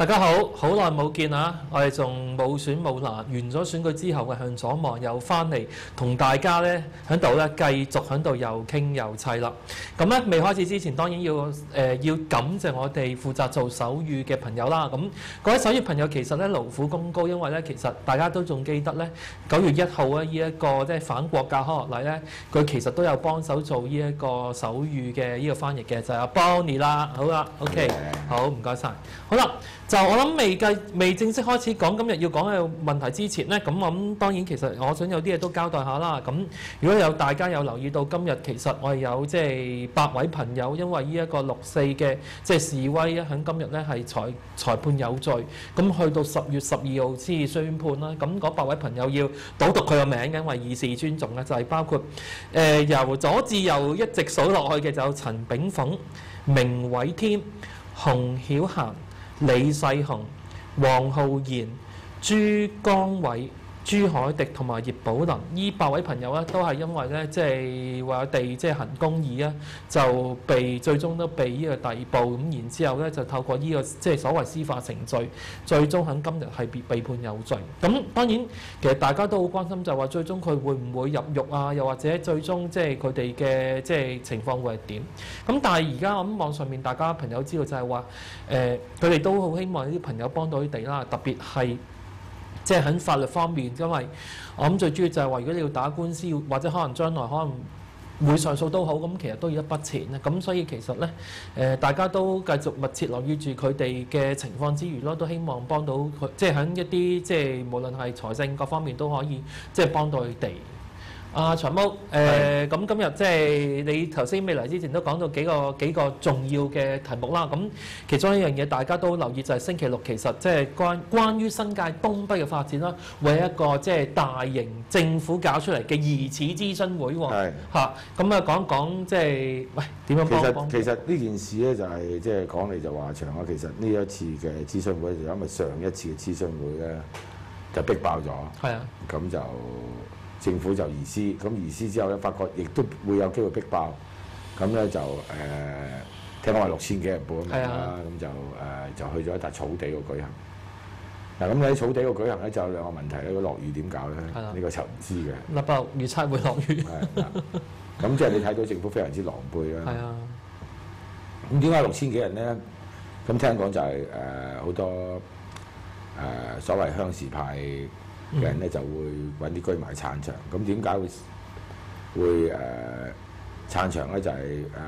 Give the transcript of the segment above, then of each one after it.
大家好，好耐冇見啊！我哋仲冇選冇拿，完咗選舉之後嘅向左望，又翻嚟同大家咧喺度咧繼續喺度又傾又砌啦。咁咧未開始之前，當然要感謝我哋負責做手語嘅朋友啦。咁各位手語朋友其實咧勞苦功高，因為咧其實大家都仲記得咧9月1號咧呢一個即係反國教開學禮咧，佢其實都有幫手做呢一個手語嘅呢個翻譯嘅，就係阿 Bonnie 啦。好啦 ，OK， 好唔該晒。好啦。就我諗未正式開始講今日要講嘅問題之前呢，咁我諗當然其實我想有啲嘢都交代下啦。咁如果有大家有留意到今日其實我哋有即係8位朋友因為呢一個6.4嘅即係示威咧，喺今日咧係裁判有罪，咁去到10月12號先至宣判啦。咁嗰8位朋友要倒讀佢個名嘅，因為以示尊重咧，就係包括由左至右一直數落去嘅就有陳炳鳳、明偉添、洪曉嫻、李世雄、黃浩然、朱江偉、朱凱迪同埋葉寶林，呢8位朋友咧都係因為咧即係話地即係行公義啊，就最終都被呢個逮捕，咁然之後咧就透過呢個即係所謂司法程序，最終喺今日係被判有罪。咁當然其實大家都好關心就係話最終佢會唔會入獄啊？又或者最終即係佢哋嘅即係情況會係點？咁但係而家我諗網上面大家朋友知道就係話佢哋都好希望啲朋友幫到佢哋啦，特別係。即係喺法律方面，因為我諗最主要就係話，如果你要打官司，或者可能將來可能會上訴都好，咁其實都要一筆錢咧。咁所以其實咧，大家都繼續密切留意住佢哋嘅情況之餘咯，都希望幫到佢，即係喺一啲即係無論係財政各方面都可以即係幫到佢哋。阿長毛，咁今日即係你頭先未嚟之前都講到幾個重要嘅題目啦。咁其中一樣嘢大家都留意就係星期六其實即係關於新界東北嘅發展啦，會係一個即係大型政府搞出嚟嘅疑似諮詢會喎。嚇，咁啊講講即係喂點樣幫？ 其實呢件事咧就係即係講嚟就話長啊。其實呢一次嘅諮詢會就因為上一次嘅諮詢會咧就逼爆咗。係啊。咁就。政府就移師，咁移師之後咧，發覺亦都會有機會逼爆，咁咧就聽講話6000幾人報名啦，咁就去咗一笪草地度舉行。嗱，咁你喺草地度舉行咧，就有兩個問題咧，個落雨點搞咧？呢個就唔知嘅。立法預測會落雨。咁即係你睇到政府非常之狼狽啦。係啊。咁點解6000幾人咧？咁聽講就係好多所謂鄉事派嘅人咧就會揾啲居民去撐場，咁點解會撐場咧？就係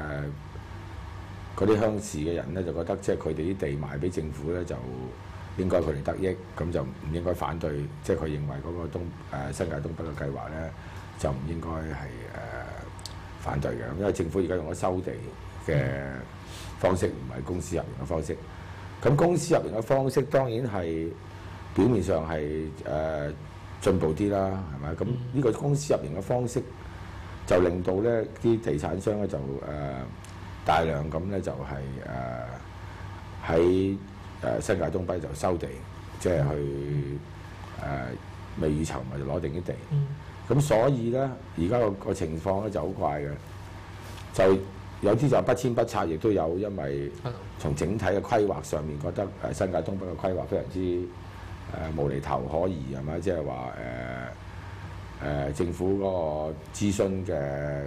嗰啲鄉事嘅人咧就覺得，即係佢哋啲地賣俾政府咧，就應該佢哋得益，咁就唔應該反對。即係佢認為嗰個新界東北嘅計劃咧，就唔應該係反對嘅，因為政府而家用咗收地嘅方式，唔係公私合營嘅方式。咁公私合營嘅方式當然係。表面上係進步啲啦，係咪？咁呢個公私合營嘅方式就令到咧啲地產商咧就大量咁咧就係喺新界東北就收地，即係去未雨綢繆就攞定啲地。咁所以咧而家個情況咧就好怪嘅，就有啲就不遷不拆，亦都有因為從整體嘅規劃上面覺得新界東北嘅規劃非常之無厘頭可疑係咪？即係話政府嗰個諮詢嘅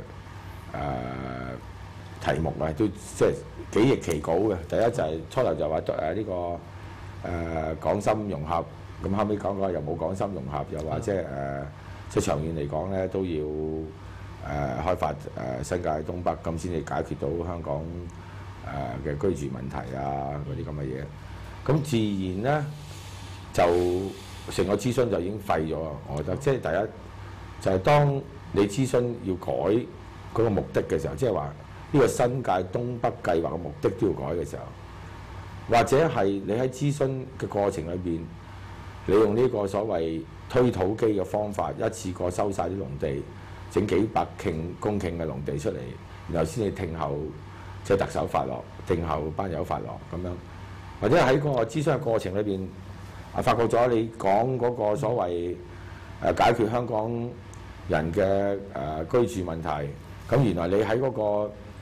題目啊，都即係幾易其稿嘅。第一就係初頭就話呢個港深融合，咁後尾講又冇港深融合，又話即係長遠嚟講咧都要開發新界東北，咁先至解決到香港嘅居住問題啊嗰啲咁嘅嘢。咁自然咧。就成個諮詢就已經廢咗啊！我覺得，即係第一就係當你諮詢要改嗰個目的嘅時候，即係話呢個新界東北計劃嘅目的都要改嘅時候，或者係你喺諮詢嘅過程裏邊，你用呢個所謂推土機嘅方法，一次過收晒啲農地，整幾百公頃嘅農地出嚟，然後先至聽候即係特首發落，聽候班友發落咁樣，或者喺嗰個諮詢嘅過程裏邊。發覺咗你講嗰個所謂解決香港人嘅居住問題，咁原來你喺嗰個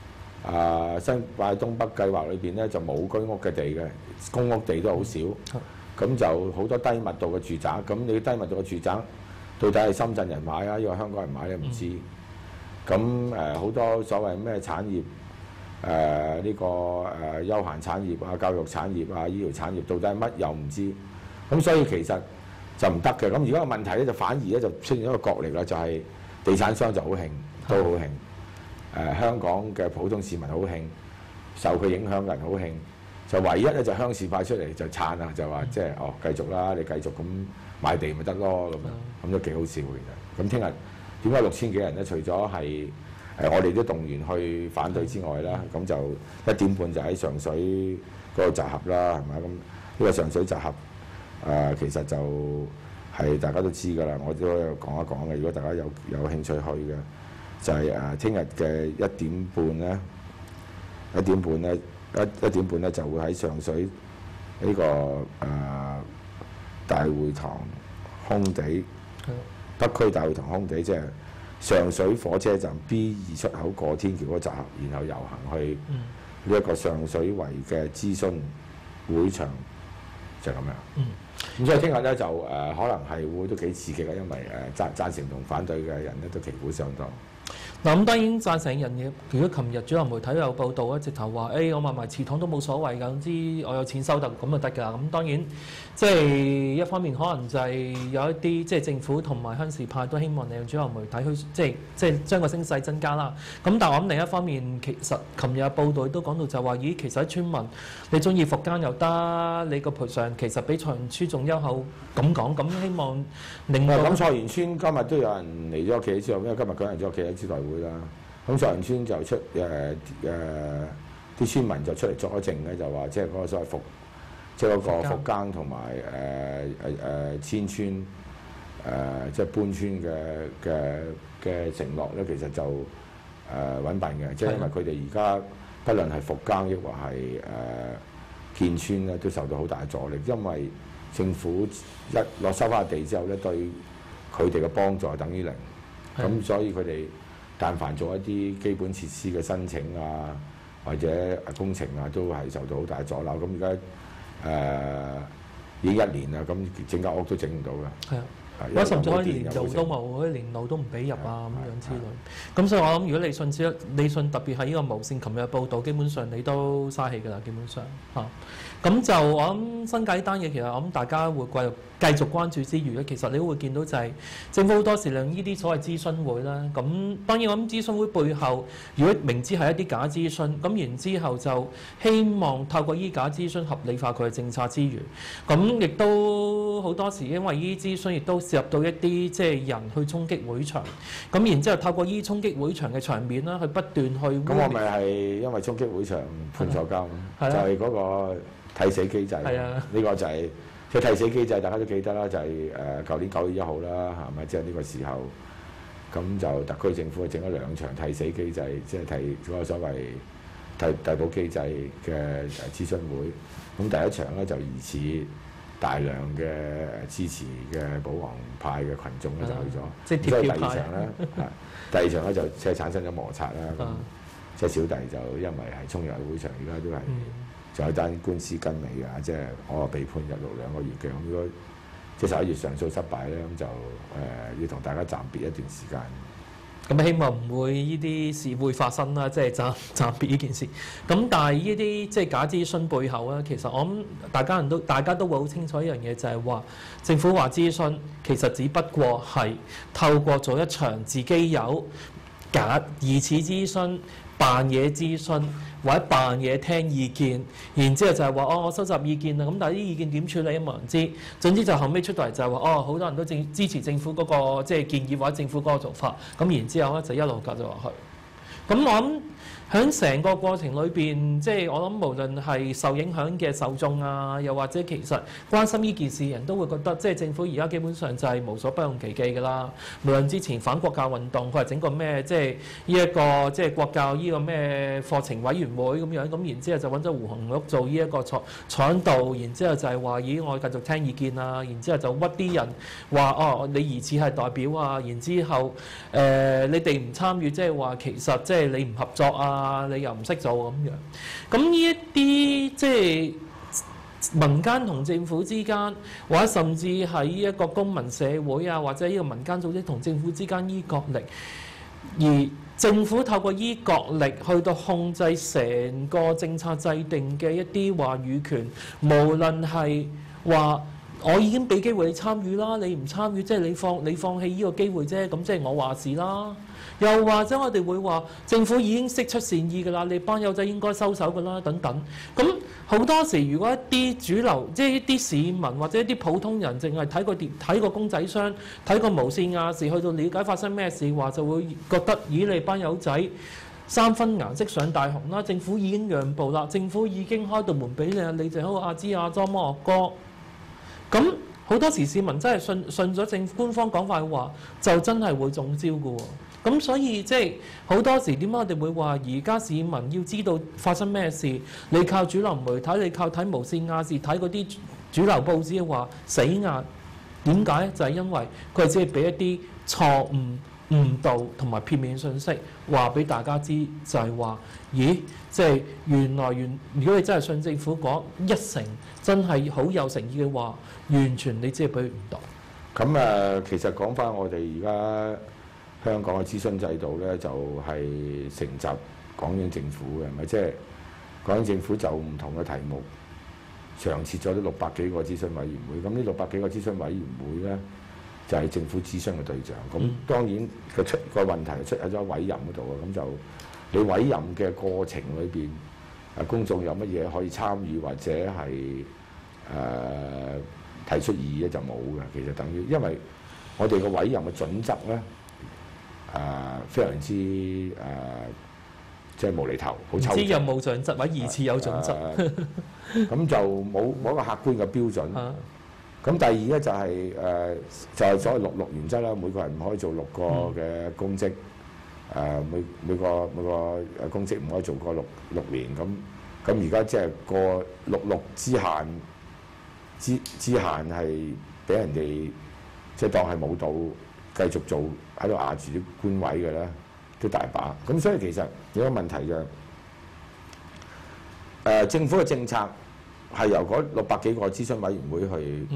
新界東北計劃裏邊咧就冇居屋嘅地嘅，公屋地都好少，咁就好多低密度嘅住宅。咁你低密度嘅住宅到底係深圳人買啊，因為香港人買咧唔知。咁好多所謂咩產業呢個休閒產業啊、教育產業啊、醫療產業，到底係乜又唔知。咁所以其實就唔得嘅。咁而家個問題咧就反而咧就出現一個角力啦，就係地產商就好興，都好興。香港嘅普通市民好興，受佢影響嘅人好興。就唯一咧就鄉事派出嚟就撐啦，就話即係繼續啦，你繼續咁買地咪得咯咁都幾好笑其實。咁聽日點解6000幾人咧？除咗係我哋都動員去反對之外啦，咁就1點半就喺上水嗰度集合啦，係咪咁？呢個上水集合其實就係大家都知㗎啦，我都有講一講嘅。如果大家有興趣去嘅，就係聽日嘅1點半咧，1點半咧。1點半咧就會喺上水呢個大會堂空地，北區大會堂空地，即係上水火車站 B2 出口過天橋嗰集合，然後遊行去呢一個上水圍嘅諮詢會場，就係咁樣。咁所以聽日咧就可能係會都幾刺激嘅，因為贊成同反對嘅人咧都旗鼓相當。 嗱咁當然贊成人嘅，如果琴日主流媒體都有報道咧，直頭話我買埋祠堂都冇所謂㗎，總之我有錢收得咁就得㗎。咁當然即係一方面可能就係有一啲即係政府同埋鄉事派都希望利用主流媒體去即係將個聲勢增加啦。咁但係我諗另一方面，其實琴日報道都講到就話，咦，其實喺村民你中意復耕又得，你個賠償其實比菜園村仲優厚咁講，咁希望令到咁菜園村今日都有人嚟咗屋企之後，因為今日舉行咗屋企嘅招待會啦。咁菜園村就出啲村民就出嚟作咗證咧，就話即係嗰個所謂即係嗰個復耕同埋遷村即係搬村嘅承諾咧，其實就揾笨嘅，即係因為佢哋而家不論係復耕抑或係建村咧，都受到好大阻力，因為政府一落收翻地之後咧，對佢哋嘅幫助係等於零，咁所以佢哋但凡做一啲基本設施嘅申請啊，或者工程啊，都係受到好大阻撓。咁而家已經1年啦，咁整間屋都整唔到㗎。係啊，我甚至可以連路都冇，連路都唔俾入啊咁樣之類。咁所以我諗，如果你信特別係呢個無線琴日報導，基本上你都嘥氣㗎啦，基本上嚇。咁就我諗新界呢單嘢，其實我諗大家會繼續關注之餘咧，其實你都會見到就係政府好多時利用呢啲所謂諮詢會啦。咁當然我諗諮詢會背後，如果明知係一啲假諮詢，咁然之後就希望透過依假諮詢合理化佢嘅政策之餘，咁亦都好多時因為呢啲諮詢亦都涉及到一啲即係人去衝擊會場，咁然之後透過依衝擊會場嘅場面啦，去不斷去咁我咪係因為衝擊會場判坐監，就係嗰個替死機制。呢個就係即係替死機制，大家都記得啦，就係舊年9月1號啦，係咪？即係呢個時候，咁就特區政府整咗2場替死機制，即係替嗰個所謂替補機制嘅諮詢會。咁第一場咧就疑似大量嘅支持嘅保皇派嘅群眾咧就去咗，即係第二場咧，第2場咧就即係產生咗摩擦啦。咁即係小弟就因為係衝入會場，而家都係。仲有單官司跟尾㗎，即係我被判入獄2個月嘅。咁如果即係11月上訴失敗咧，咁就要同大家暫別一段時間。咁希望唔會呢啲事會發生啦，即係暫別呢件事。咁但係呢啲即係假諮詢背後咧，其實我諗大家都會好清楚一樣嘢，就係話政府話諮詢，其實只不過係透過做一場自己有疑似諮詢、扮嘢諮詢。或者扮嘢聽意見，然之後就係話我收集意見啦，咁但係啲意見點處理冇人知。總之就後尾出到嚟就係話好多人都支持政府嗰個即係建議或者政府嗰個做法，咁然之後咧就一路夾咗落去。咁我諗喺成個過程裏邊，即係我諗無論係受影響嘅受眾啊，又或者其實關心呢件事人都會覺得，即係政府而家基本上就係無所不用其極㗎啦。無論之前反國教運動，佢係整個咩，即係呢一個即係國教呢個咩課程委員會咁樣，咁然之後就揾咗胡紅玉做呢一個坐喺度，然之後就係話咦我繼續聽意見啊，然之後就屈啲人話你疑似係代表啊，然之後你哋唔參與，即係話其實實即係你唔合作啊，你又唔識做咁樣。咁呢一啲即係民間同政府之間，或者甚至喺一個公民社會啊，或者呢個民間組織同政府之間依角力，而政府透過依角力去到控制成個政策制定嘅一啲話語權，無論係話我已經俾機會你參與啦，你唔參與即係你放棄呢個機會啫，咁即係我話事啦。又或者我哋會話政府已經釋出善意㗎啦，你班友仔應該收手㗎啦，等等。咁好多時，如果一啲主流，即係一啲市民或者一啲普通人，淨係睇個公仔箱，睇個無線亞視，去到了解發生咩事話，就會覺得咦，你班友仔三分顏色上大紅啦，政府已經讓步啦，政府已經開道門俾你，你就喺度阿支阿裝摩哥。咁好多時市民真係信咗政府官方講法嘅話，就真係會中招㗎喎。咁所以即係好多時點解我哋會話而家市民要知道發生咩事，你靠主流媒體，你靠睇無線亞視睇嗰啲主流報紙嘅話死硬，點解？就係因為佢只係俾一啲錯誤、誤導同埋片面信息話俾大家知，就係話咦，即係原來如果你真係信政府講一成真係好有誠意嘅話，完全你只係俾佢誤導。 咁其實講翻我哋而家香港嘅諮詢制度咧，就係承襲港英政府嘅，係咪？即係港英政府就唔同嘅題目，常設咗啲600幾個諮詢委員會。咁呢600幾個諮詢委員會咧，就係政府諮詢嘅對象。咁當然個問題出喺咗委任嗰度啊。咁就你委任嘅過程裏邊，公眾有乜嘢可以參與或者係提出異議咧，就冇嘅。其實等於因為我哋嘅委任嘅準則咧。非常之即係無厘頭，好抽象。唔知有冇準則或者疑似有準則？ 咁就冇一個客觀嘅標準。咁第二咧就係就係所謂6原則啦，每個人唔可以做6個嘅公職。每個公職唔可以做過6年。咁而家即係個6之限之限係俾人哋即係當係冇到。繼續做喺度壓住啲官位嘅咧，都大把。咁所以其實有個問題就政府嘅政策係由嗰600幾個諮詢委員會去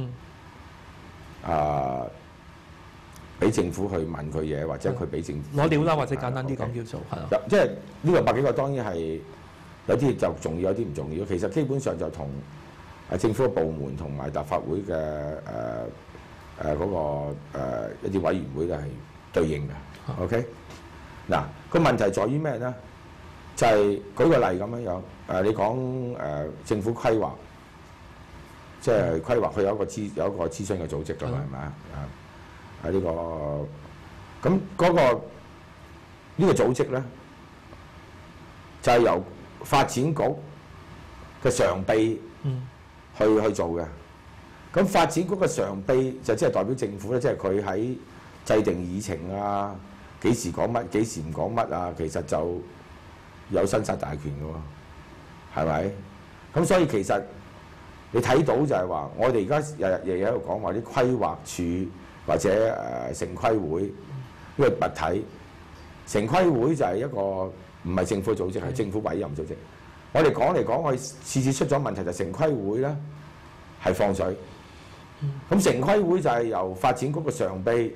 俾政府去問佢嘢，或者佢俾政府攞料啦，或者簡單啲講叫做係即係呢600幾個當然係有啲就重要，有啲唔重要。其實基本上就同政府嘅部門同埋立法會嘅一啲委員會都係對應嘅。OK， 嗱個問題在於咩咧？就係舉個例咁樣樣。你講政府規劃，即係規劃佢有一個諮詢嘅組織㗎嘛，係咪啊？呢個咁嗰個呢個組織咧，就係由發展局嘅常秘去做嘅。咁發展局嘅常秘就即係代表政府咧，即係佢喺制定議程啊，幾時講乜，幾時唔講乜啊，其實就有生殺大權嘅喎，係咪？咁所以其實你睇到就係話，我哋而家日日喺度講話啲規劃署或者城規會呢個物體，城規會就係一個唔係政府組織，係政府委任組織。我哋講嚟講去，次次出咗問題就城規會咧係放水。咁城規會就係由發展局嘅常秘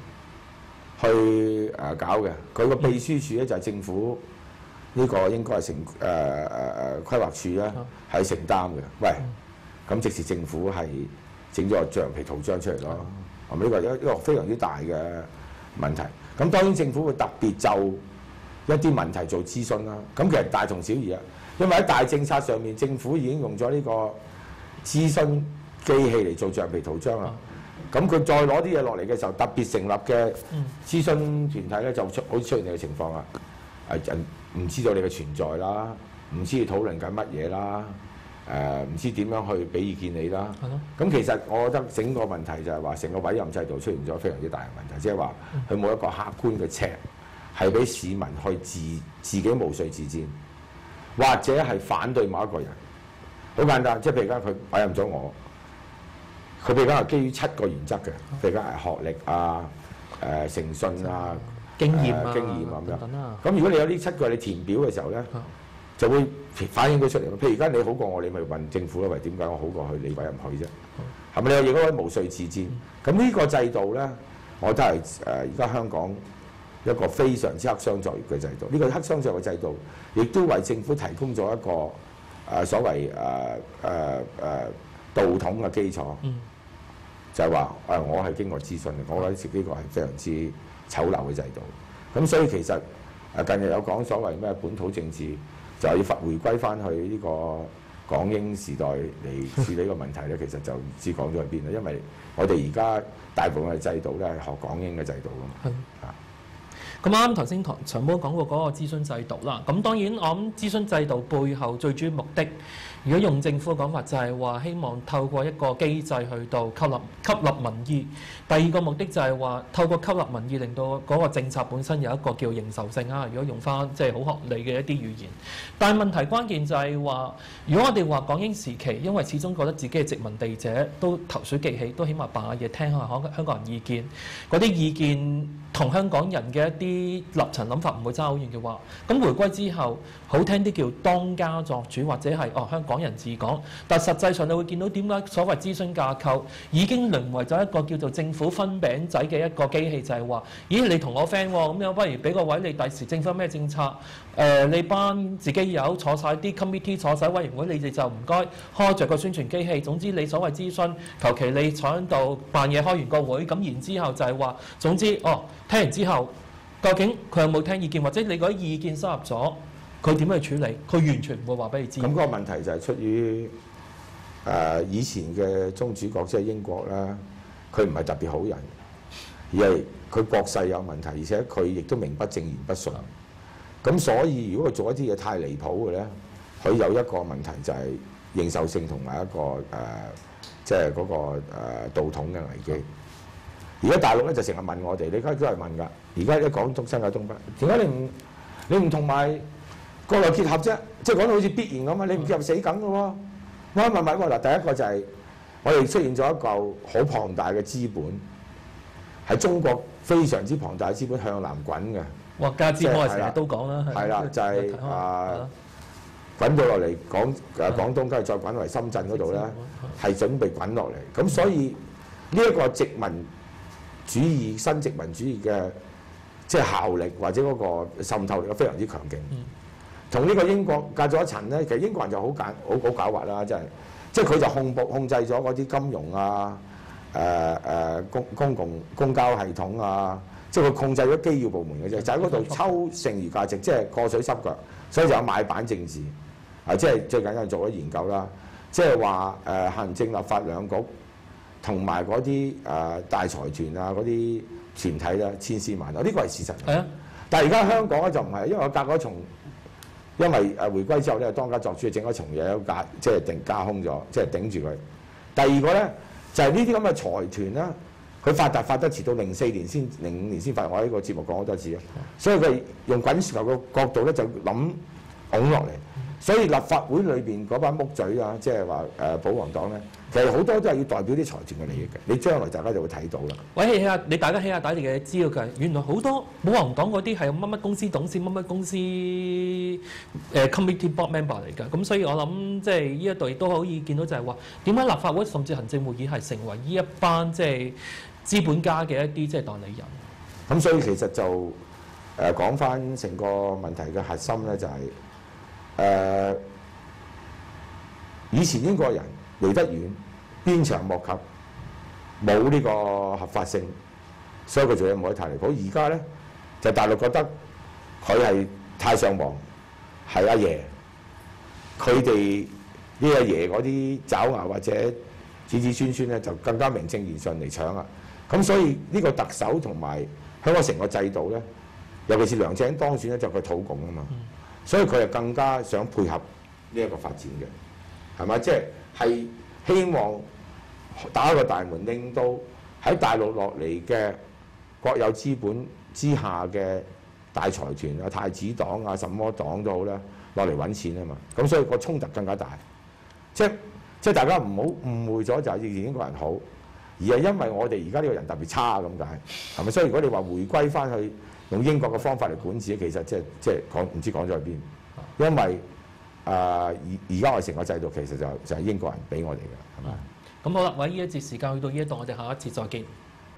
去搞嘅，佢個秘書處咧就係政府呢個應該係規劃處咧係承擔嘅。喂，咁即是政府係整咗個橡皮圖章出嚟咯，係咪呢個一個非常之大嘅問題？咁當然政府會特別就一啲問題做諮詢啦。咁其實大同小異啊，因為喺大政策上面，政府已經用咗呢個諮詢機器嚟做橡皮圖章啦，咁佢再攞啲嘢落嚟嘅時候，特別成立嘅諮詢團體咧，就好似出現你嘅情況啦。人唔知道你嘅存在啦，唔知你討論緊乜嘢啦，唔知點樣去俾意見你啦。咁其實我覺得整個問題就係話，成個委任制度出現咗非常之大嘅問題，即係話佢冇一個客觀嘅尺，係俾市民去自己無遂自薦，或者係反對某一個人。好簡單，即係譬如而家佢委任咗我。佢譬如講係基於7個原則嘅，譬如講係學歷啊、誠信啊、 經驗啊經驗咁樣。 等啦。 咁如果你有呢7個你填表嘅時候咧，就會反映到出嚟。譬如而家你好過我，你咪問政府咯，喂點解我好過去，你委任佢啫？係咪你有嘢嗰位無遂自薦？咁呢個制度咧，我覺得係而家香港一個非常之黑箱作業嘅制度。呢、個黑箱作業嘅制度，亦都為政府提供咗一個所謂道統嘅基礎。就係話我係經過諮詢嘅，我覺得呢個係非常之醜陋嘅制度。咁所以其實近日有講所謂咩本土政治，就係要回歸翻去呢個港英時代嚟處理個問題咧，其實就唔知講咗去邊啦。因為我哋而家大部分嘅制度咧係學港英嘅制度㗎嘛。 咁啱頭先長毛講過嗰個諮詢制度啦。咁當然我諗諮詢制度背後最主要目的，如果用政府嘅講法就係話希望透過一個機制去到吸納民意。第二個目的就係話透過吸納民意，令到嗰個政策本身有一個叫認受性啊。如果用翻即係好學理嘅一啲語言，但係問題關鍵就係話，如果我哋話港英時期，因為始終覺得自己係殖民地者，都投鼠忌器，都起碼扮下嘢聽下香港人意見，嗰啲意見同香港人嘅一啲立場諗法唔會爭好遠嘅話，咁回歸之後好聽啲叫當家作主，或者係香港人治港，但實際上你會見到點解所謂諮詢架構已經淪為咗一個叫做政府分餅仔嘅一個機器，就係話：咦，你同我 friend 喎，咁樣不如俾個位你，第時政府咩政策，你班自己有坐晒啲 committee 坐晒委員會，你哋就唔該開着個宣傳機器。總之你所謂諮詢，求其你坐喺度扮嘢開完個會，咁然之後就係話，總之聽完之後，究竟佢有冇聽意見，或者你嗰啲意見收入咗，佢點去處理？佢完全唔會話俾你知。咁嗰個問題就係出於以前嘅宗主國即係英國啦，佢唔係特別好人，而係佢國勢有問題，而且佢亦都名不正言不順。咁所以如果佢做一啲嘢太離譜嘅咧，佢有一個問題就係認受性同埋一個即係嗰個道統嘅危機。而家大陸咧就成日問我哋，你而家都係問㗎。而家一講新界東北，點解你唔同埋國內結合啫？即係講到好似必然咁啊！你唔結合死梗㗎喎。我問喎嗱，第一個就係我哋出現咗一嚿好龐大嘅資本，係中國非常之龐大嘅資本向南滾嘅。 國家資本我成日都講啦， 係啦，就係滾到落嚟廣東，跟住再滾嚟深圳嗰度咧，係準備滾落嚟。咁所以呢一個殖民主義、新殖民主義嘅即係效力或者嗰個滲透力非常之強勁。同呢個英國隔咗一層咧，其實英國人就好狡猾啦，即係佢就控制咗嗰啲金融啊、公交系統啊，即係佢控制咗機要部門嘅啫，就喺嗰度抽剩餘價值，即係過水濕腳，所以就有買辦政治啊，即係最近有人做咗研究啦，即係話行政立法兩局同埋嗰啲大財團啊嗰啲團體啦，千絲萬縷，呢個係事實。係啊，但係而家香港咧就唔係，因為我隔嗰重。因為回歸之後咧，當家作主整咗重嘢都即係加空咗，即係頂住佢。第二個咧就係呢啲咁嘅財團啦，佢發得遲到04年先05年先發，我喺個節目講好多次啊。所以佢用滾雪球嘅角度咧就諗拱落嚟。所以立法會裏邊嗰班木嘴啊，即係話保皇黨咧，其實好多都係要代表啲財團嘅利益嘅。你將來大家就會睇到啦。 喂，大家起下底嚟嘅知道嘅，原來好多保皇黨嗰啲係乜乜公司董事、乜乜公司committee board member 嚟㗎。咁所以我諗即係呢一度亦都可以見到就係話，點解立法會甚至行政會議係成為呢一班即係資本家嘅一啲即係代理人。 咁所以其實就講翻成個問題嘅核心咧，就係、以前英國人離得遠，鞭長莫及，冇呢個合法性，所以佢做嘢冇得太離譜。而家咧就大陸覺得佢係太上皇，係阿爺，佢哋呢阿爺嗰啲爪牙或者子孫咧就更加名正言順嚟搶啊！咁所以呢個特首同埋香港成個制度咧，尤其是梁振英當選咧，就佢土共啊嘛。所以佢係更加想配合呢一個發展嘅，係咪？即係希望打一個大門，令到喺大陸落嚟嘅國有資本之下嘅大財團啊、太子黨啊、什麼黨都好啦，落嚟揾錢啊嘛。咁所以個衝突更加大。即係大家唔好誤會咗，就係以前英國人好，而係因為我哋而家呢個人特別差咁解，係咪？所以如果你話回歸翻去用英國嘅方法嚟管治，其實即係講唔知講咗去邊，因為而家我哋成個制度其實就係英國人俾我哋嘅，係咪？ 咁好啦，喂，呢一節時間去到呢一度，我哋下一節再見。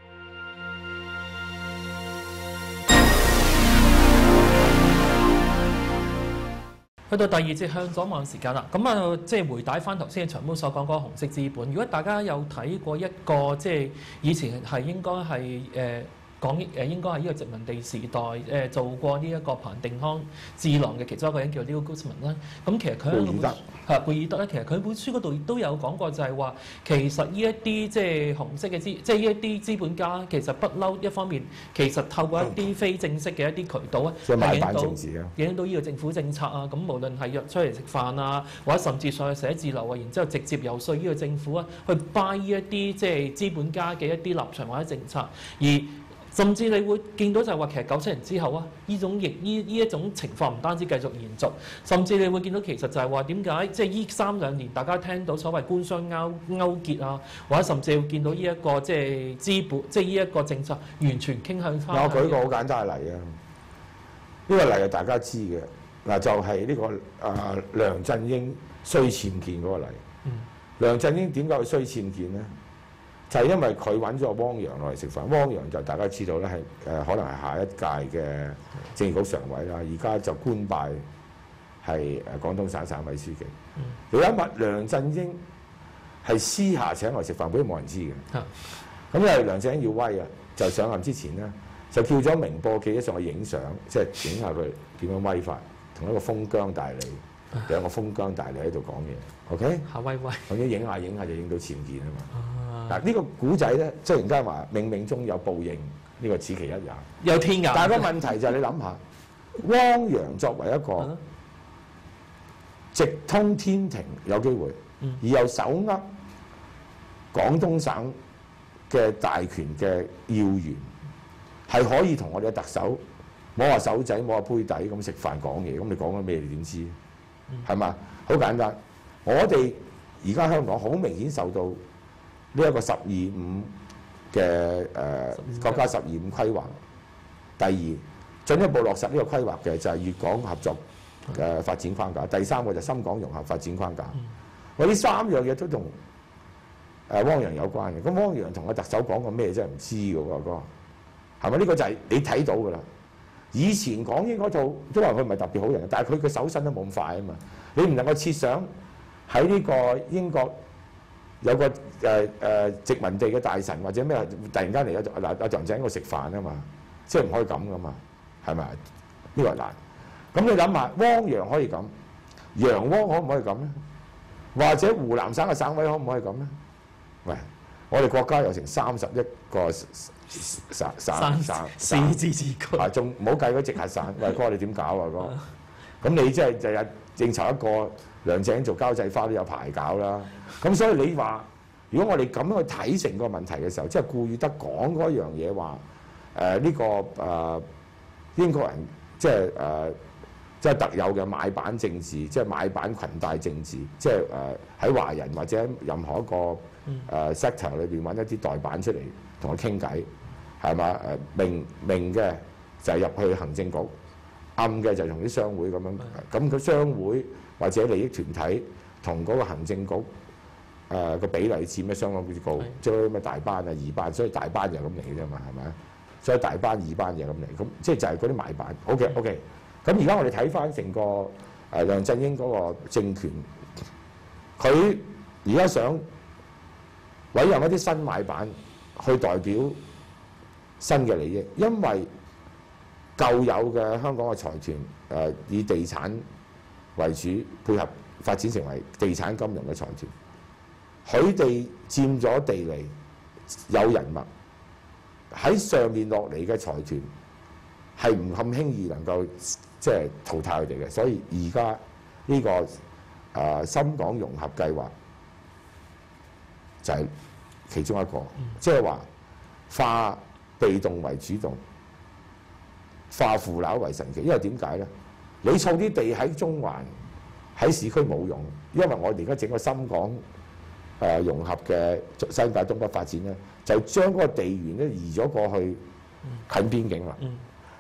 去到第二節向左望時間啦，咁啊，即係回帶翻頭先長毛所講嗰個紅色資本。如果大家有睇過一個即係以前係應該係講應該係呢個殖民地時代做過呢一個彭定康智囊嘅其中一個人叫 Leo Guzman 啦。咁其實佢喺貝爾德咧，其實佢本書嗰度都有講過，就係話其實呢一啲即係紅色嘅即係呢一啲資本家，其實不嬲一方面，其實透過一啲非正式嘅一啲渠道啊， 係影響到呢個政府政策啊。咁無論係約出嚟食飯啊，或者甚至上去寫字樓啊，然之後直接游說呢個政府啊，去 buy 呢一啲即係資本家嘅一啲立場或者政策，而甚至你會見到就係話，其實97年之後啊，呢一種情況唔單止繼續延續，甚至你會見到其實就係話點解即係呢3兩年大家聽到所謂官商勾結啊，或者甚至會見到呢一個即係資本，即係呢一個政策完全傾向翻。 我舉個好簡單嘅例啊，呢個例係大家知嘅嗱，就係呢個梁振英衰僭建嗰個例。梁振英點解會衰僭建咧？就係因為佢揾咗汪洋落嚟食飯，汪洋就大家知道咧係可能係下一屆嘅政治局常委啦，而家就官拜係廣東省省委書記。有一日梁振英係私下請我食飯，嗰啲冇人知嘅。咁因為梁振英要威啊，就上任之前咧就叫咗明報記者上去影相，即係影下佢點樣威法，同一個封疆大吏，兩個封疆大吏喺度講嘢。OK？ 夏威威， 咁樣影下就影到僭建啊嘛。嗱呢個古仔咧，雖然間話冥冥中有報應，呢個此其一也。 有天眼。 但係個問題就係你諗下，汪洋作為一個直通天庭有機會，而又手握廣東省嘅大權嘅要員，係可以同我哋嘅特首摸下手仔、摸下杯底咁食飯講嘢，咁你講緊咩？你點知？係嘛？好簡單，我哋而家香港好明顯受到呢一個12.5嘅國家12.5規劃。第二，進一步落實呢個規劃嘅就係粵港合作嘅發展框架。第三個就係深港融合發展框架。我呢3樣嘢都同汪洋有關嘅。咁汪洋同個特首講過咩真係唔知嘅喎，哥，係咪？呢個就係你睇到㗎啦。以前港英嗰套都話佢唔係特別好人，但係佢嘅手伸得冇咁快啊嘛。你唔能夠設想喺呢個英國有個殖民地嘅大臣或者咩突然間嚟阿梁振英喺度食飯啊嘛，即係唔可以咁噶嘛，係咪？呢個係難。咁你諗下，汪洋可以咁，楊汪可唔可以咁咧？或者湖南省嘅省委可唔可以咁咧？喂，我哋國家有成31個省市自治區， 仲唔好計嗰直轄省。喂哥，你點搞啊哥？咁你即係日日應酬一個梁振英做交際花都有排搞啦。咁所以你話，如果我哋咁樣去睇成個問題嘅時候，即係顧裕德講嗰樣嘢話，呢個英國人即係特有嘅買辦政治，即係買辦裙帶政治，即係喺華人或者任何一個sector 裏邊揾一啲代辦出嚟同佢傾偈，係嘛？明嘅就係入去行政局，暗嘅就同啲商會咁樣。咁個商會或者利益團體同嗰個行政局個比例佔咧相當之高，即係咩大班啊、二班，所以大班就咁嚟嘅啫嘛，係咪？所以大班、二班就咁嚟，咁即係就係嗰啲買辦。OK。咁而家我哋睇翻成個梁振英嗰個政權，佢而家想委任一啲新買辦去代表新嘅利益，因為舊有嘅香港嘅財團以地產為主，配合發展成為地產金融嘅財團，佢哋佔咗地利，有人脈喺上面落嚟嘅財團係唔咁輕易能夠即係淘汰佢哋嘅，所以而家呢個深港融合計劃就係其中一個，即係話化被動為主動，化腐朽為神奇。因為點解咧？你儲啲地喺中環喺市區冇用，因為我哋而家整個深港融合嘅新界東北發展咧，就將嗰個地緣咧移咗過去近邊境啦。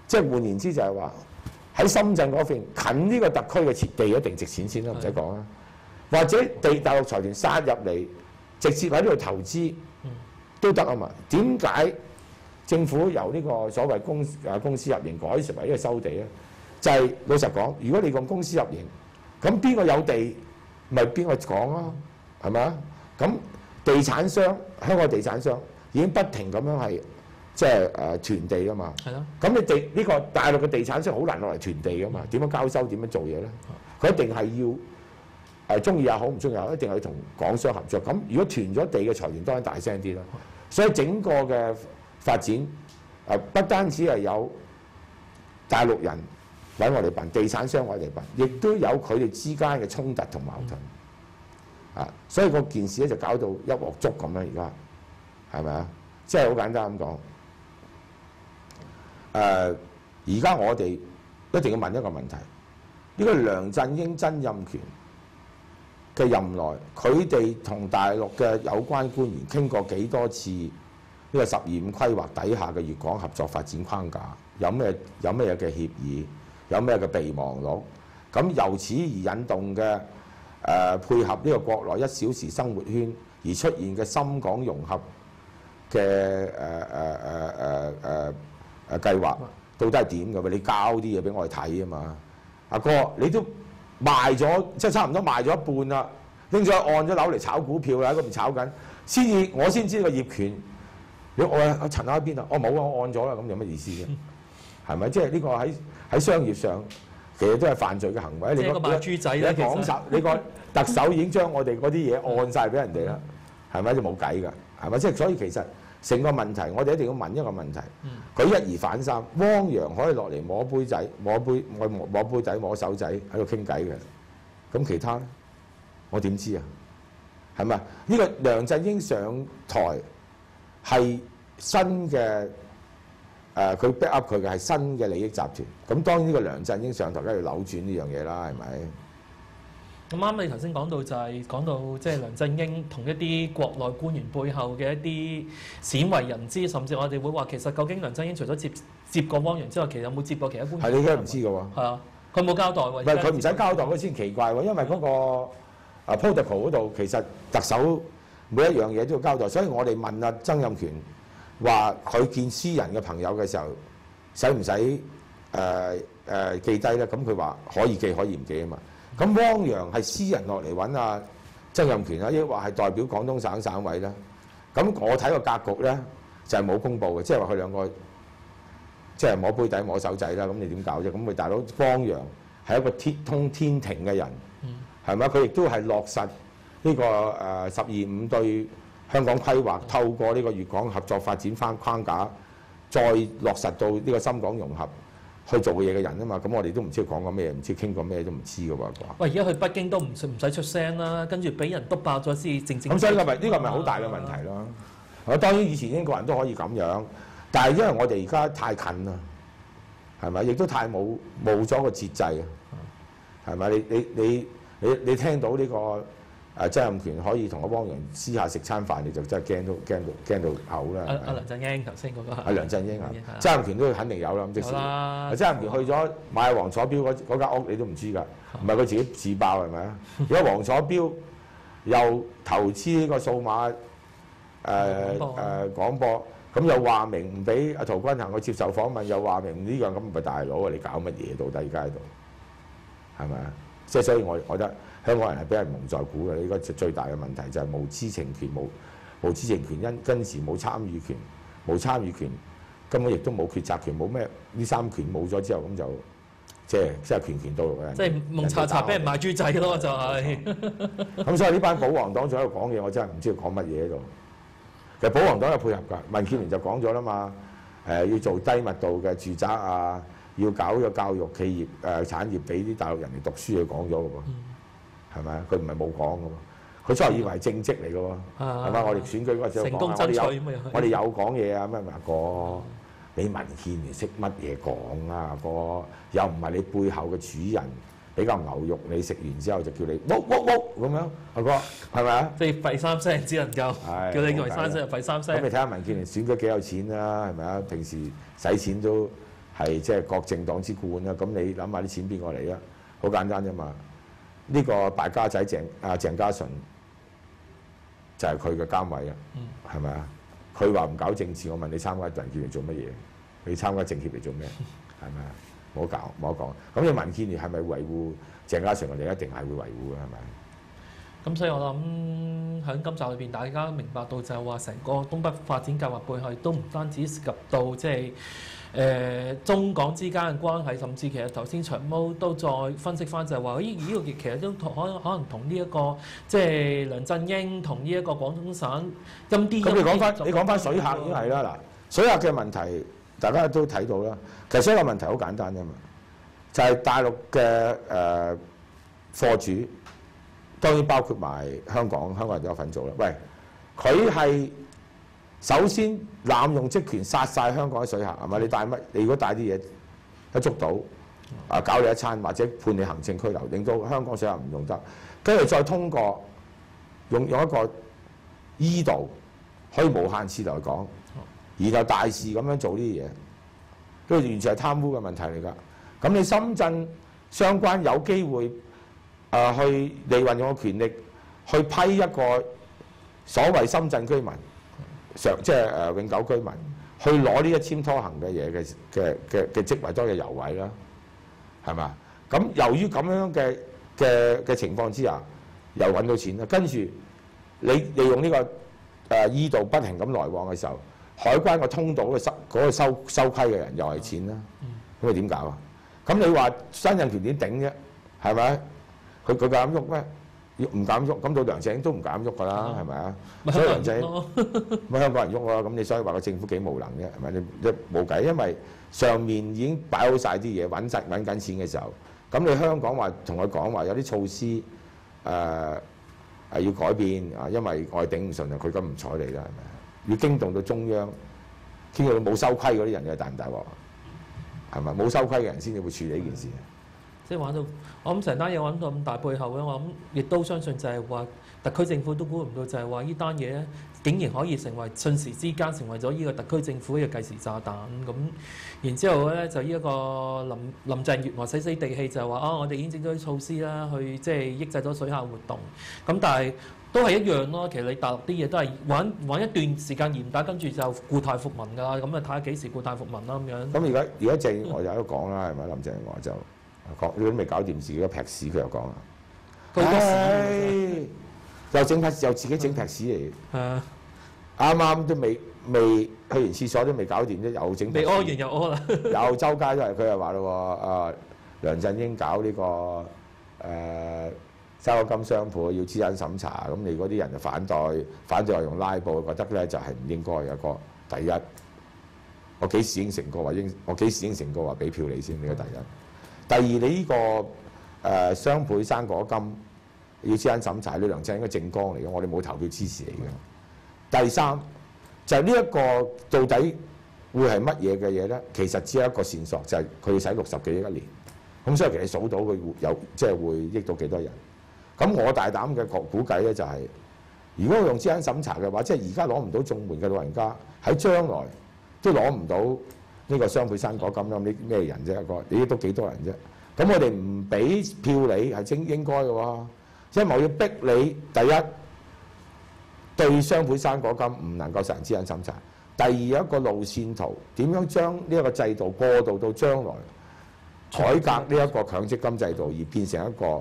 即係換言之就係話喺深圳嗰邊近呢個特區嘅設地一定值錢先啦，唔使講啦。或者大陸財團殺入嚟，直接喺呢度投資都得啊嘛？點解政府由呢個所謂公司入營改成為呢個收地咧？就係、老實講，如果你用公司入營，咁邊個有地咪邊個講咯，係咪啊？咁地產商香港地產商已經不停咁樣係即係囤地噶嘛。 係咯。 咁你呢個大陸嘅地產商好難落嚟囤地噶嘛？點樣交收？點樣做嘢咧？佢一定係要中意也好，唔中意也好，一定係同港商合作。咁如果囤咗地嘅財團當然大聲啲啦。所以整個嘅發展不單止係有大陸人揾我哋笨，地產商揾我哋笨，亦都有佢哋之間嘅衝突同矛盾。所以個件事咧就搞到一鑊粥咁樣，而家係咪啊？即係好簡單咁講。而家我哋一定要問一個問題：呢個梁振英曾蔭權嘅任內，佢哋同大陸嘅有關官員傾過幾多次呢個12.5規劃底下嘅粵港合作發展框架？有咩嘅協議？有咩嘅備忘錄？咁由此而引動嘅配合呢個國內1小時生活圈而出現嘅深港融合嘅計劃，到底係點嘅？你交啲嘢俾我哋睇啊嘛！阿哥，你都賣咗，即係差唔多賣咗一半啦，拎咗按咗樓嚟炒股票啦，喺嗰邊炒緊，我先知個業權。你我陳喺邊啊？我冇啊，我按咗啦，咁有乜意思啫？係咪？即係呢個喺商業上，其實都係犯罪嘅行為。 即係個賣豬仔咧， 你個特首已經將我哋嗰啲嘢按晒俾人哋啦，係咪？就冇計㗎，係咪？即係所以其實成個問題，我哋一定要問一個問題。佢一而反三，汪洋可以落嚟摸杯仔、摸杯仔、摸手仔喺度傾偈嘅，咁其他咧，我點知啊？係咪？呢個梁振英上台係新嘅。佢 back up 佢嘅係新嘅利益集團，咁當然呢個梁振英上台梗係要扭轉呢樣嘢啦，係咪？ 咁啱你頭先講到就係講到即係梁振英同一啲國內官員背後嘅一啲鮮為人知，甚至我哋會話其實究竟梁振英除咗接過汪洋之外，其實有冇接過其他官員？ 係你梗係唔知㗎喎。 係啊，佢冇交代喎。 唔係佢唔使交代嗰先奇怪喎，因為嗰個protocol 嗰度其實特首每一樣嘢都要交代，所以我哋問阿曾蔭權。話佢見私人嘅朋友嘅時候，使唔使記低咧？咁佢話可以記，可以唔記啊嘛。咁汪洋係私人落嚟揾阿曾蔭權啦，抑或係代表廣東省省委咧？咁我睇個格局咧就係冇公佈嘅，即係話佢兩個即係摸杯底摸手仔啦。咁你點搞啫？咁佢大佬汪洋係一個通天庭嘅人，係咪？佢亦都係落實呢個12.5對香港規劃，透過呢個粵港合作發展框架，再落實到呢個深港融合去做嘅嘢嘅人啊嘛。咁我哋都唔知講過咩，唔知傾過咩都唔知嘅喎。 喂，而家去北京都唔使出聲啦，跟住俾人督爆咗先正。 咁所以呢個咪好大嘅問題咯。我當然以前英國人都可以咁樣，但係因為我哋而家太近啦，係咪？亦都太冇咗個節制啊，係咪？你聽到呢個？曾蔭權可以同阿汪洋私下食餐飯，你就真係驚到嘔啦！ 阿梁振英頭先嗰個阿梁振英啊，曾蔭權都肯定有啦，咁即時。曾蔭權去咗買黃楚標嗰間屋，你都唔知㗎，唔係佢自己自爆係咪啊？如果黃楚標又投資呢個數碼廣播，咁又話明唔俾阿陶君行去接受訪問，又話明呢樣咁，唔係大佬啊！你搞乜嘢到底街度？係咪啊？即係所以我覺得。香港人係俾人蒙在鼓嘅，呢個最大嘅問題就係無知情權，無知情權跟時冇參與權，冇參與權根本亦都冇決策權，冇咩呢三權冇咗之後，咁就即係權到嘅人。 即係蒙查查俾人賣豬仔咯，就係。 咁所以呢班保皇黨仲喺度講嘢，我真係唔知佢講乜嘢喺度。其實保皇黨有配合㗎，民建聯就講咗啦嘛，要做低密度嘅住宅啊，要搞個教育企業產業俾啲大陸人嚟讀書，佢講咗㗎喎。係咪啊？佢唔係冇講㗎喎，佢初頭以為係正職嚟㗎喎，係嘛？我哋選舉嗰陣時講啊，我哋有講嘢啊，咩阿哥？你民建聯識乜嘢講啊？阿哥又唔係你背後嘅主人，俾嚿牛肉你食完之後就叫你喎咁樣，阿哥係咪啊？ 即係吠三聲只能夠叫你為三聲就吠三聲。 咁你睇下民建聯選舉幾有錢啦，係咪啊？平時使錢都係即係各政黨之冠啦。咁你諗下啲錢邊個嚟啊？好簡單啫嘛。呢、個敗家仔鄭家純就係佢嘅監委啊，係咪啊？佢話唔搞政治，我問你參加民建聯做乜嘢？你參加政協嚟做咩？係咪啊？冇得搞，冇得講。咁你民建聯係咪維護鄭家純？我哋一定係會維護嘅，係咪？ 咁所以我諗喺今集裏邊，大家明白到就係話成個東北發展計劃背後都唔單止涉及到即係中港之間嘅關係，甚至其實頭先長毛都再分析翻就係話，咦呢個其實都可能同呢一個即係梁振英同呢一個廣東省陰啲。 咁你講翻水客已經係啦，嗱水客嘅問題大家都睇到啦。其實水客問題好簡單啫嘛，就係、大陸嘅貨主。當然包括埋香港人都有份做啦。喂，佢係首先濫用職權殺晒香港嘅水客係咪？你帶乜？你如果帶啲嘢一捉到搞你一餐，或者判你行政拘留，令到香港水客唔用得，跟住再通過用一個依度可以無限次嚟講，然後大肆咁樣做呢啲嘢，跟住完全係貪污嘅問題嚟㗎。咁你深圳相關有機會。去利運用個權力去批一個所謂深圳居民，即係永久居民，去攞呢一簽拖行嘅嘢嘅職位多嘅油位啦，係嘛？咁由於咁樣嘅情況之下，又揾到錢啦。跟住你利用呢個依度不停咁來往嘅時候，海關個通道嗰個收規嘅人又係錢啦。咁你點搞啊？咁你話新印權點頂啫？係咪？佢敢喐咩？唔敢喐，咁到梁振英都唔敢喐㗎啦，係咪啊？所以梁振英咪香港人喐咯。咁你所以話個政府幾無能啫，係咪？你冇計，因為上面已經擺好晒啲嘢，揾緊錢嘅時候，咁你香港話同佢講話有啲措施要改變啊，因為我哋頂唔順啊，佢咁唔睬你啦，係咪？要驚動到中央，驚動到冇收規嗰啲人嘅大唔大鑊？係咪？冇收規嘅人先至會處理呢件事。 即係玩到，我諗成單嘢玩到咁大背後咧，我諗亦都相信就係話，特區政府都估唔到就係話呢單嘢咧，竟然可以成為瞬時之間成為咗呢個特區政府嘅計時炸彈咁。然之後咧就呢一個林鄭月娥死死地氣就係話我哋已經整咗啲措施啦，去即係抑制咗水客活動。咁但係都係一樣咯。其實你大陸啲嘢都係玩一段時間嚴打，跟住就故態復萌㗎。咁啊睇下幾時故態復萌啦咁樣。 咁而家鄭月娥就喺度講啦，係咪？林鄭月娥就講你都未搞掂自己嘅劈屎，佢又講啦。又整劈又自己整劈屎嚟。啱都未去完廁所都未搞掂啫，又整。未屙完又屙啦。又周街都係，佢又話咯梁振英搞呢個收金商鋪要資產審查，咁你嗰啲人就反對話用拉布，覺得咧就係唔應該有個第一。我幾時應承過話俾票你先？呢個第一。第二，你呢個雙倍生果金要資產審查，呢梁振英嘅政綱嚟嘅，我哋冇投票支持你嘅。第三就係呢一個到底會係乜嘢嘅嘢咧？其實只有一個線索，就係佢要使60幾億一年。咁所以其實數到佢有即係會益到幾多人。咁我大膽嘅估計咧就係、是，如果用資產審查嘅話，即係而家攞唔到綜援嘅老人家喺將來都攞唔到呢個雙倍生果金咁，你咩人啫？你都幾多人啫？咁我哋唔俾票你係應該嘅喎，因為我要逼你第一對雙倍生果金唔能夠實行資產審查，第二有一個路線圖，點樣將呢一個制度過渡到將來改革呢一個強積金制度，而變成一個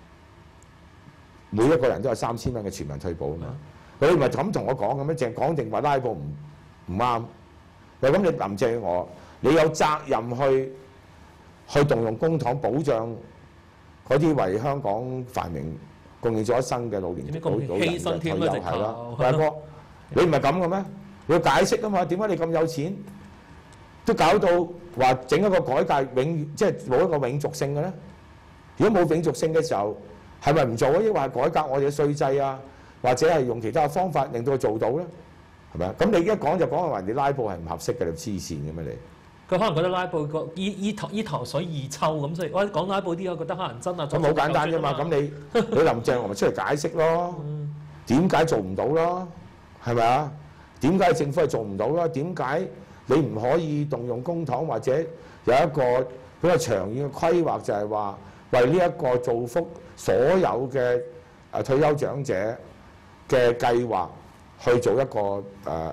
每一個人都有3000蚊嘅全民退保啊嘛！你唔係咁同我講嘅咩？淨係講定話拉布唔啱。咁你林鄭月娥，你有責任去動用公帑保障嗰啲為香港繁榮貢獻咗一生嘅老年人嘅退休係咯，大哥，你唔係咁嘅咩？你要解釋啊嘛？點解你咁有錢，都搞到話整一個改革即係冇一個永續性嘅咧？如果冇永續性嘅時候，係咪唔做啊？抑或係改革我哋嘅稅制啊，或者係用其他嘅方法令到佢做到咧？係咪啊？咁你一講就講話人哋拉布係唔合適嘅，你黐線嘅咩你？佢可能覺得拉布個依頭水易抽咁，所以我講拉布啲，我覺得可能真啊。咁好簡單啫嘛。咁你林鄭月娥咪出嚟解釋咯？點解做唔到咯？係咪啊？點解政府係做唔到咯？點解你唔可以動用公帑或者有一個比較長遠嘅規劃，就係話為呢一個造福所有嘅退休長者嘅計劃去做一個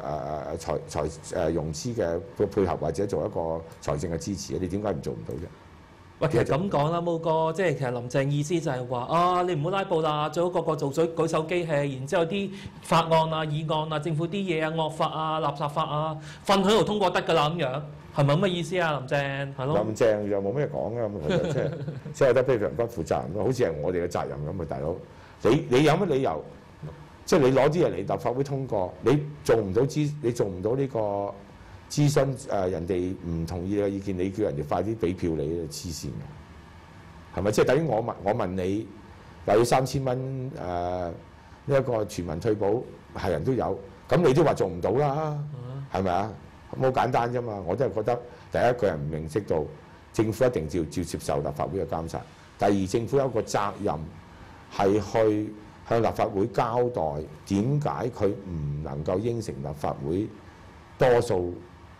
融資嘅配合，或者做一個財政嘅支持。你點解唔做唔到啫？ 喂，其實咁講啦，冇哥，即係其實林鄭意思就係話啊，你唔好拉布啦，最好個個做舉手機器，然之後啲法案啊、議案啊、政府啲嘢啊、惡法啊、垃圾法啊，瞓喺度通過得㗎啦咁樣，係咪咁嘅意思啊？林鄭係咯。 林鄭又冇咩講嘅，咁我就即係覺得非常不負責任咯，好似係我哋嘅責任咁啊，大佬，你有乜理由？即係你攞啲嘢嚟立法會通過，你做唔到呢個諮詢人哋唔同意嘅意見，你叫人哋快啲俾票你，黐線嘅，係咪？即係等於我問你，話要3000蚊呢一個全民退保，係人都有，咁你都話做唔到啦，係咪啊？咁好簡單啫嘛。我都係覺得第一個人唔認識到政府一定照接受立法會嘅監察，第二政府有一個責任係去向立法會交代點解佢唔能夠應承立法會多數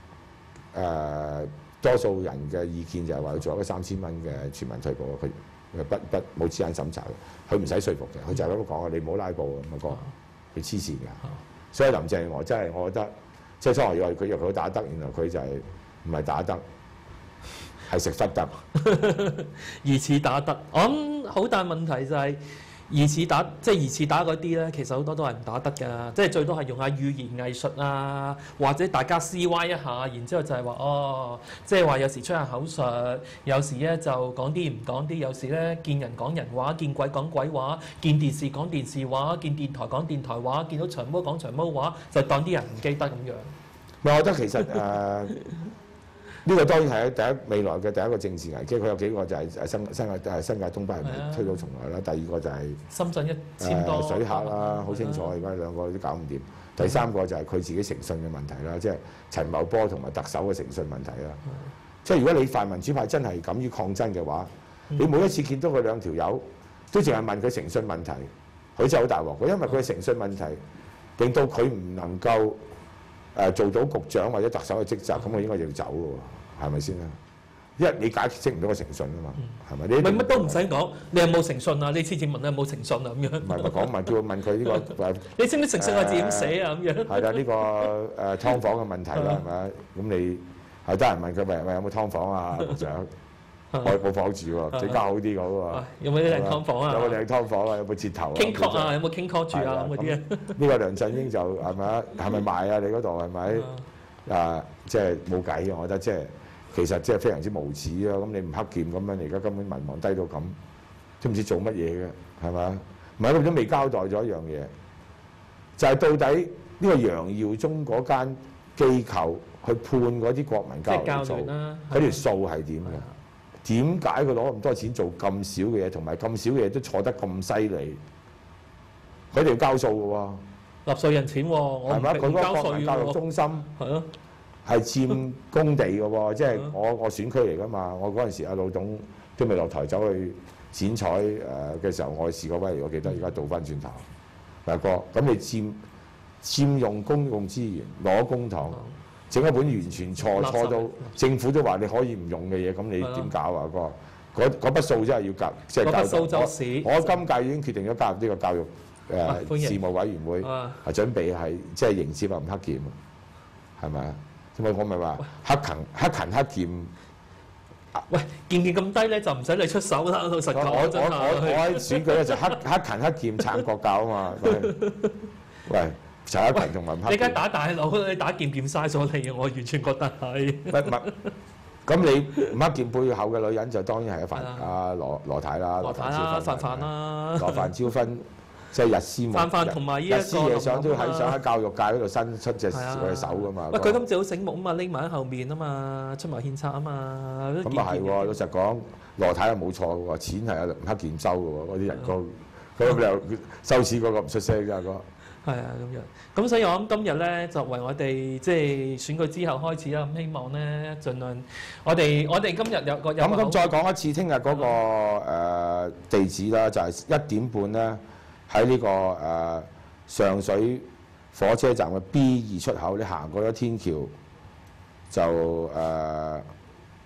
人嘅意見，就係話要做一個3000蚊嘅全民退保，佢冇資產審查嘅，佢唔使說服嘅，佢就係咁講嘅，你唔好拉布咁講，佢黐線㗎。所以林鄭月娥真係我覺得，即係初以為佢以為佢打得，原來佢就係唔係打得，係食忽得， 疑似打得。我諗好大問題就係疑似打嗰啲咧，其實好多都係唔打得㗎，即係最多係用下語言藝術啊，或者大家 CY 一下，然之後就係話哦，即係話有時出下口述，有時咧就講啲唔講啲，有時咧見人講人話，見鬼講鬼話，見電視講電視話，見電台講電台話，見到長毛講長毛話，就當啲人唔記得咁樣。 我覺得其實呢個當然係未來嘅第一個政治危機，佢有幾個就係新界東北係咪推倒重來啦？第二個就係深圳1000多水客啦，好清楚，而家兩個都搞唔掂。第三個就係佢自己誠信嘅問題啦，即係陳茂波同埋特首嘅誠信問題啦。即係如果你泛民主派真係敢於抗爭嘅話，你每一次見到佢兩條友都淨係問佢誠信問題，佢真係好大鑊。因為佢嘅誠信問題令到佢唔能夠做到局長或者特首嘅職責，咁佢應該就要走嘅喎，係咪先啊？因為你解釋唔到個誠信啊嘛，係咪？你乜都唔使講，你有冇誠信啊？你次次問你有冇誠信啊？咁樣唔係咪講叫佢問佢呢個你識唔識誠信個字點寫啊？咁樣係啦，呢個劏房嘅問題啦，係咪？咁你係得人問佢喂有冇劏房啊？局長我冇房住喎，比較好啲嗰個。 有冇啲靚劏房啊？ 有冇靚劏房啊？有冇折頭啊？ 傾確啊？有冇傾確住啊？咁嗰啲啊？ 呢個梁振英就係咪啊？係咪賣啊？你嗰度係咪？即係冇計嘅，我覺得即係其實即係非常之無恥咯。咁你唔克儉咁樣，你而家根本民望低到咁，都唔知做乜嘢嘅，係咪？唔係佢都未交代咗一樣嘢，就係到底呢個楊耀忠嗰間機構去判嗰啲國民教育做嗰條數係點嘅？點解佢攞咁多錢做咁少嘅嘢，同埋咁少嘅嘢都錯得咁犀利？佢哋要交數嘅喎， 納稅人錢喎，我係咪？佢嗰個交國民教育中心係佔公地嘅喎，即係我選區嚟㗎嘛。我嗰陣時阿老董都未落台走去剪彩嘅時候，我試過威，我記得而家倒翻轉頭，大哥，咁你佔用公共資源，攞公帑。整一本完全錯到政府都話你可以唔用嘅嘢，咁你點搞啊？嗰筆數真係要夾，即係嗰筆數就是我今屆已經決定咗加入呢個教育事務委員會，係準備係即係迎接林克儉，係咪啊？因為我咪話克勤克儉。 喂，件咁低咧就唔使你出手啦，老實講。 我喺選舉咧就克勤克儉撐國教啊嘛。喂。陳克勤同埋林克儉， 你而家打大佬，你打劍嘥咗你，我完全覺得係。 咁你林克儉背後嘅女人就當然係阿羅太啦， 羅太啦，范啦， 羅范椒芬，即係日思夢。 范同埋呢一個日思夜想都想喺教育界嗰度伸出隻手噶嘛。 喂，佢今次好醒目啊嘛，匿埋喺後面啊嘛，出謀獻策啊嘛。 咁啊係喎，老實講，羅太係冇錯嘅喎，錢係阿林克儉收嘅喎，嗰啲人工，咁你又收錢嗰個唔出聲㗎個。 係啊，咁樣，咁所以我諗今日咧，作為我哋即係選舉之後開始啦，咁希望咧，盡量我哋今日有個咁再講一次，聽日嗰個地址啦，就係1點半咧，喺呢個上水火車站嘅 B2出口，你行過咗天橋就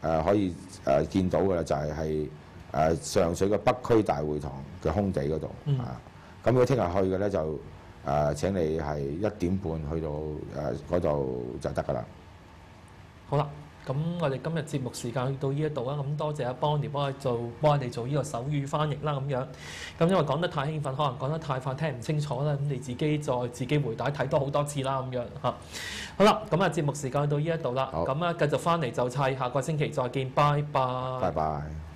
可以見到嘅啦，就係上水嘅北區大會堂嘅空地嗰度啊。咁如果聽日去嘅咧就請你係1點半去到嗰度就得㗎啦。 好啦。咁我哋今日節目時間去到呢一度啊，咁多謝阿 Bonnie 幫我哋做呢個手語翻譯啦咁樣。咁因為講得太興奮，可能講得太快聽唔清楚啦，咁你自己再自己回帶睇多好多次啦咁樣嚇。好啦，咁啊節目時間去到呢一度啦，咁啊繼續翻嚟就砌，下個星期再見，拜拜。 拜拜。